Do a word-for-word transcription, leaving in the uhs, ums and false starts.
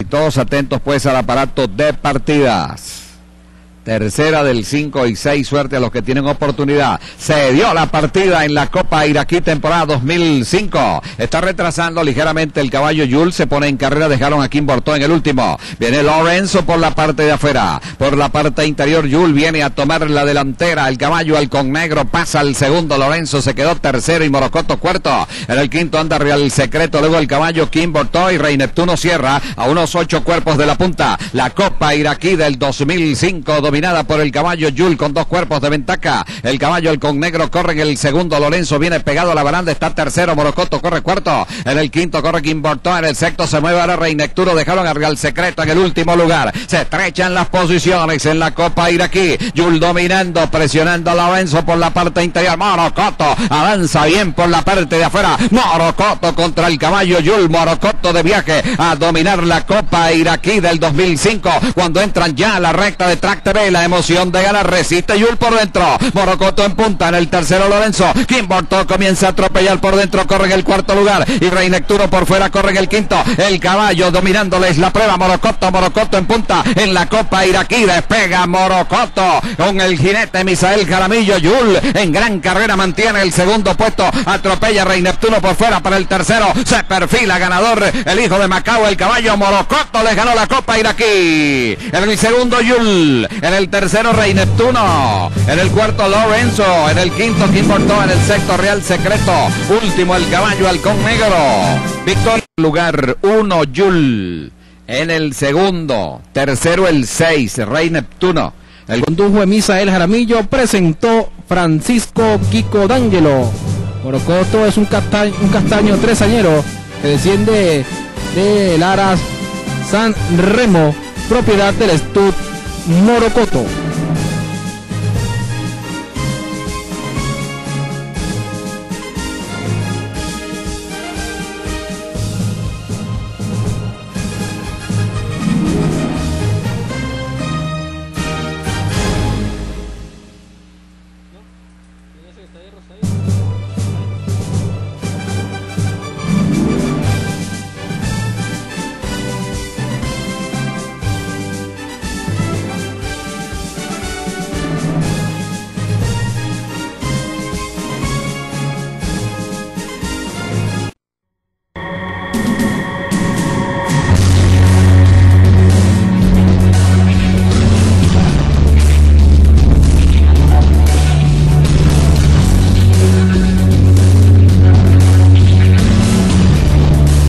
todos atentos pues al aparato de partidas. Tercera del cinco y seis, suerte a los que tienen oportunidad. Se dio la partida en la Copa Iraquí temporada dos mil cinco. Está retrasando ligeramente el caballo Yul, se pone en carrera, dejaron a Kim Bortó en el último. Viene Lorenzo por la parte de afuera. Por la parte interior Yul viene a tomar la delantera. El caballo Halcón Negro pasa al segundo. Lorenzo se quedó tercero y Morocoto cuarto. En el quinto anda Real Secreto, luego el caballo Kim Bortó y Rey Neptuno cierra a unos ocho cuerpos de la punta. La Copa Iraquí del dos mil cinco dominada por el caballo Yul con dos cuerpos de ventaja. El caballo Halcón Negro corre en el segundo. Lorenzo viene pegado a la baranda, está tercero. Morocoto corre cuarto. En el quinto corre Kim Bortó. En el sexto se mueve ahora Rey Neptuno. Dejaron a Real Secreto en el último lugar. Se estrechan las posiciones en la Copa Iraquí. Yul dominando, presionando a Lorenzo por la parte interior. Morocoto avanza bien por la parte de afuera. Morocoto contra el caballo Yul. Morocoto de viaje a dominar la Copa Iraquí del dos mil cinco. Cuando entran ya a la recta de Track T V, la emoción de ganar, resiste Yul por dentro. Morocoto en punta, en el tercero Lorenzo. Kim Bortó comienza a atropellar por dentro, corre en el cuarto lugar. Y Rey Neptuno por fuera, corre en el quinto. El caballo dominándoles la prueba. Morocoto, Morocoto en punta en la Copa Iraquí. Despega Morocoto con el jinete Misael Jaramillo. Yul en gran carrera mantiene el segundo puesto. Atropella Rey Neptuno por fuera para el tercero. Se perfila ganador el hijo de Macao, el caballo Morocoto. Le ganó la Copa Iraquí. En el segundo Yul. En el tercero Rey Neptuno. En el cuarto Lorenzo. En el quinto Kim Bortó. En el sexto Real Secreto. Último el caballo Halcón Negro. Victoria. Lugar uno Yul. En el segundo. Tercero el seis Rey Neptuno. El condujo de Misael Jaramillo, presentó Francisco Kiko D'Angelo. Morocoto es un castaño, un castaño tresañero que desciende de Laras San Remo, propiedad del Stud Morocoto.